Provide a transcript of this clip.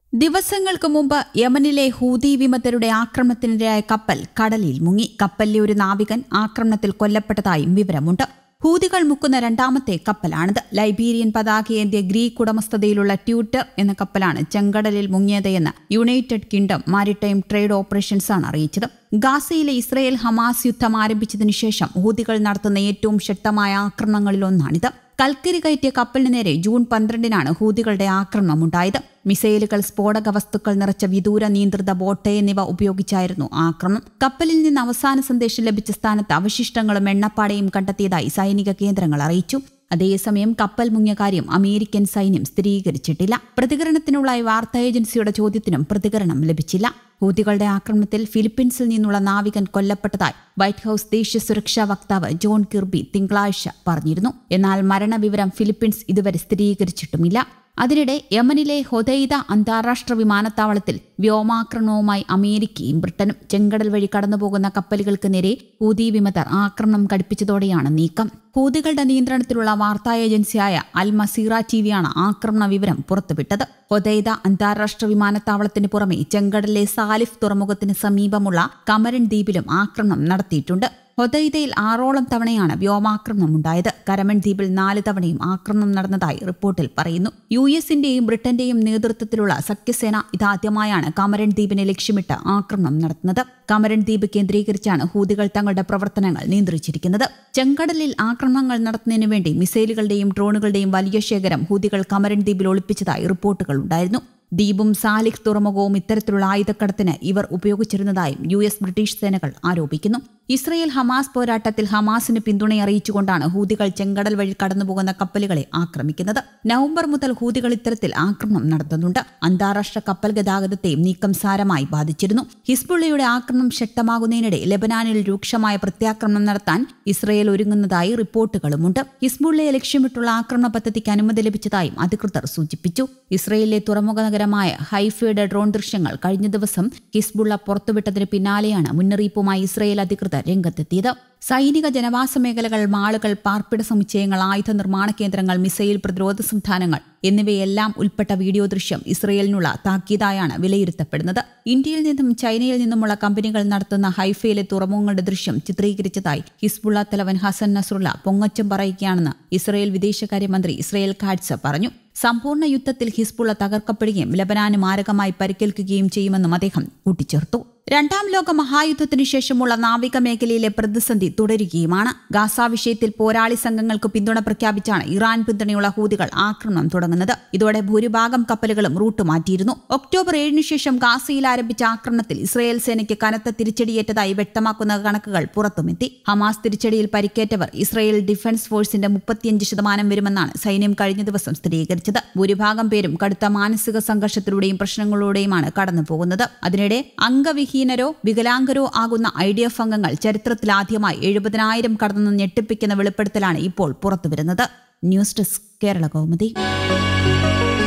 ദിവസങ്ങൾക്ക് മുമ്പ് യമനിലെ ഹൂതി വിമതരുടെ ആക്രമണത്തിനിരയായ കപ്പൽ കടലിൽ മുങ്ങി. കപ്പലിലെ ഒരു നാവികൻ ആക്രമണത്തിൽ കൊല്ലപ്പെട്ടതായും വിവരമുണ്ട്. ഹൂതികൾ മുക്കുന്ന രണ്ടാമത്തെ കപ്പലാണിത്. ലൈബീരിയൻ പതാകയേന്തിയ ഗ്രീക്ക് ഉടമസ്ഥതയിലുള്ള ട്യൂട്ടർ എന്ന കപ്പലാണ് ചെങ്കടലിൽ മുങ്ങിയത് എന്ന് United Kingdom Maritime Trade Operations ആണ് അറിയിച്ചത്. ഗാസയിലെ ഇസ്രയേൽ ഹമാസ് യുദ്ധം ആരംഭിച്ചതിനു ശേഷം ഹൂതികൾ നടത്തുന്ന ഏറ്റവും ശക്തമായ ആക്രമണങ്ങളിലൊന്നാണിത്. കൽക്കരി കയറ്റിയ കപ്പലിന് നേരെ ജൂൺ 12-നാണ് ഹൂതികളുടെ ആക്രമണമുണ്ടായത്. മിസൈലുകൾ, സ്ഫോടക വസ്തുക്കൾ നിറച്ച വിദൂര നിയന്ത്രിത ബോട്ട് എന്നിവ ഉപയോഗിച്ചായിരുന്നു ആക്രമണം. കപ്പലിൽ നിന്ന് അവസാന സന്ദേശം ലഭിച്ച സ്ഥാനത്ത് അവശിഷ്ടങ്ങളും എണ്ണപ്പാടയും കണ്ടെത്തിയതായി സൈനിക കേന്ദ്രങ്ങൾ അറിയിച്ചു. അതേസമയം കപ്പൽ മുങ്ങിയ കാര്യം അമേരിക്കൻ സൈന്യം സ്ഥിരീകരിച്ചിട്ടില്ല. പ്രതികരണത്തിനുള്ള വാർത്താ ഏജൻസിയുടെ ചോദ്യത്തിനും പ്രതികരണം ലഭിച്ചില്ല. ഹൂതികളുടെ ആക്രമണത്തിൽ ഫിലിപ്പീൻസിൽ നിന്നുള്ള നാവികൻ കൊല്ലപ്പെട്ടതായി വൈറ്റ് ഹൌസ് ദേശീയ സുരക്ഷാ വക്താവ് ജോൺ കിർബി തിങ്കളാഴ്ച പറഞ്ഞിരുന്നു. എന്നാൽ മരണവിവരം ഫിലിപ്പീൻസ് ഇതുവരെ സ്ഥിരീകരിച്ചിട്ടുമില്ല. അതിനിടെ യമനിലെ ഹൊദൈദ അന്താരാഷ്ട്ര വിമാനത്താവളത്തിൽ വ്യോമാക്രമണവുമായി അമേരിക്കയും ബ്രിട്ടനും. ചെങ്കടൽ വഴി കടന്നുപോകുന്ന കപ്പലുകൾക്ക് നേരെ ഹൂതി വിമതർ ആക്രമണം കടുപ്പിച്ചതോടെയാണ് നീക്കം. ഹൂതികളുടെ നിയന്ത്രണത്തിലുള്ള വാർത്താ ഏജൻസിയായ അൽ മസീറ ടിവിയാണ് ആക്രമണ വിവരം പുറത്തുവിട്ടത്. ഹൊദൈദ അന്താരാഷ്ട്ര വിമാനത്താവളത്തിന് പുറമെ ചെങ്കടലിലെ സാലിഫ് തുറമുഖത്തിന് സമീപമുള്ള കമരൻ ദ്വീപിലും ആക്രമണം നടത്തിയിട്ടുണ്ട്. ഹൊദൈദയിൽ 6ഓളം തവണയാണ് വ്യോമാക്രമണം ഉണ്ടായത്. കരമൻ ദ്വീപിൽ 4 തവണയും ആക്രമണം നടന്നതായി റിപ്പോർട്ടിൽ പറയുന്നു. യുഎസിന്റെയും ബ്രിട്ടന്റെയും നേതൃത്വത്തിലുള്ള സഖ്യസേന ഇതാദ്യമായാണ് കമരൻ ദ്വീപിനെ ലക്ഷ്യമിട്ട് ആക്രമണം നടത്തുന്നത്. കമരൻ ദ്വീപ് കേന്ദ്രീകരിച്ചാണ് ഹൂതികൾ തങ്ങളുടെ പ്രവർത്തനങ്ങൾ നിയന്ത്രിച്ചിരിക്കുന്നത്. ചെങ്കടലിൽ ആക്രമണങ്ങൾ നടത്തുന്നതിനു വേണ്ടി മിസൈലുകളുടെയും ഡ്രോണുകളുടെയും വലിയ ശേഖരം ഹൂതികൾ കമരൻ ദ്വീപിൽ ഒളിപ്പിച്ചതായി റിപ്പോർട്ടുകൾ ഉണ്ടായിരുന്നു. ദ്വീപും സാലിഹ് തുറമുഖവും ഇത്തരത്തിലുള്ള ആയുധക്കടത്തിന് ഇവർ ഉപയോഗിച്ചിരുന്നതായും യുഎസ്, ബ്രിട്ടീഷ് സേനകൾ ആരോപിക്കുന്നു. ഇസ്രയേൽ ഹമാസ് പോരാട്ടത്തിൽ ഹമാസിന് പിന്തുണയറിയിച്ചുകൊണ്ടാണ് ഹൂതികൾ ചെങ്കടൽ വഴി കടന്നുപോകുന്ന കപ്പലുകളെ ആക്രമിക്കുന്നത്. നവംബർ മുതൽ ഹൂതികൾ ഇത്തരത്തിൽ ആക്രമണം നടത്തുന്നുണ്ട്. അന്താരാഷ്ട്ര കപ്പൽ ഗതാഗതത്തെയും നീക്കം സാരമായി ബാധിച്ചിരുന്നു. ഹിസ്ബുള്ളയുടെ ആക്രമണം ശക്തമാകുന്നതിനിടെ ലെബനാനിൽ രൂക്ഷമായ പ്രത്യാക്രമണം നടത്താൻ ഇസ്രയേൽ ഒരുങ്ങുന്നതായി റിപ്പോർട്ടുകളുമുണ്ട്. ഹിസ്ബുള്ളയെ ലക്ഷ്യമിട്ടുള്ള ആക്രമണ പദ്ധതിക്ക് അനുമതി ലഭിച്ചതായും അധികൃതർ സൂചിപ്പിച്ചു. ഇസ്രയേലിലെ തുറമുഖ നഗരമായ ഹൈഫയുടെ ഡ്രോൺ ദൃശ്യങ്ങൾ കഴിഞ്ഞ ദിവസം ഹിസ്ബുള്ള പുറത്തുവിട്ടതിന് പിന്നാലെയാണ് മുന്നറിയിപ്പുമായി ഇസ്രയേൽ അധികൃതർ രംഗത്തെത്തിയത്. സൈനിക ജനവാസ മേഖലകൾ, മാളുകൾ, പാർപ്പിട സമുച്ചയങ്ങൾ, ആയുധ നിർമ്മാണ കേന്ദ്രങ്ങൾ, മിസൈൽ പ്രതിരോധ സംവിധാനങ്ങൾ എന്നിവയെല്ലാം ഉൾപ്പെട്ട വീഡിയോ ദൃശ്യം ഇസ്രയേലിനുള്ള താക്കീതായാണ് വിലയിരുത്തപ്പെടുന്നത്. ഇന്ത്യയിൽ നിന്നും ചൈനയിൽ നിന്നുമുള്ള കമ്പനികൾ നടത്തുന്ന ഹൈഫയിലെ തുറമുഖങ്ങളുടെ ദൃശ്യം ചിത്രീകരിച്ചതായി ഹിസ്ബുള്ള തലവൻ ഹസൻ നസ്രുള്ള പൊങ്ങച്ചം പറയുകയാണെന്ന് ഇസ്രയേൽ വിദേശകാര്യമന്ത്രി ഇസ്രയേൽ കാറ്റ്സ് പറഞ്ഞു. സമ്പൂർണ്ണ യുദ്ധത്തിൽ ഹിസ്ബുള്ള തകർക്കപ്പെടുകയും ലെബനാന് മാരകമായി പരിക്കേൽക്കുകയും ചെയ്യുമെന്നും അദ്ദേഹം കൂട്ടിച്ചേർത്തു. രണ്ടാം ലോക മഹായുദ്ധത്തിനു ശേഷമുള്ള നാവിക മേഖലയിലെ പ്രതിസന്ധി തുടരുകയുമാണ്. ഗാസ വിഷയത്തിൽ പോരാളി സംഘങ്ങൾക്ക് പിന്തുണ പ്രഖ്യാപിച്ചാണ് ഇറാൻ പിന്തുണയുള്ള ഹൂതികൾ ആക്രമണം തുടങ്ങുന്നത്. ഇതോടെ ഭൂരിഭാഗം കപ്പലുകളും റൂട്ട് മാറ്റിയിരുന്നു. ഒക്ടോബർ 7-നു ശേഷം ഗാസയിൽ ആരംഭിച്ച ആക്രമണത്തിൽ ഇസ്രയേൽ സേനയ്ക്ക് കനത്ത തിരിച്ചടിയേറ്റതായി വ്യക്തമാക്കുന്ന കണക്കുകൾ പുറത്തുമെത്തി. ഹമാസ് തിരിച്ചടിയിൽ പരിക്കേറ്റവർ ഇസ്രയേൽ ഡിഫൻസ് ഫോഴ്സിന്റെ 35% വരുമെന്നാണ് സൈന്യം കഴിഞ്ഞ ദിവസം സ്ഥിരീകരിച്ചത്. ഭൂരിഭാഗം പേരും കടുത്ത മാനസിക സംഘർഷത്തിലൂടെയും പ്രശ്നങ്ങളിലൂടെയുമാണ് കടന്നുപോകുന്നത്. അതിനിടെ അംഗവിഹീനരോ വികലാംഗരോ ആകുന്ന IDF അംഗങ്ങൾ ചരിത്രത്തിലാദ്യമായി 70,000 കടന്നെന്ന് ഞെട്ടിപ്പിക്കുന്ന വെളിപ്പെടുത്തലാണ് ഇപ്പോൾ പുറത്തുവരുന്നത്. News desk, Kerala Kaumudi.